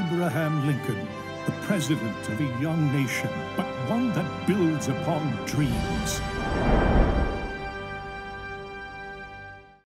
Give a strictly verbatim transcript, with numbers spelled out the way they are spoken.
Abraham Lincoln, the president of a young nation, but one that builds upon dreams.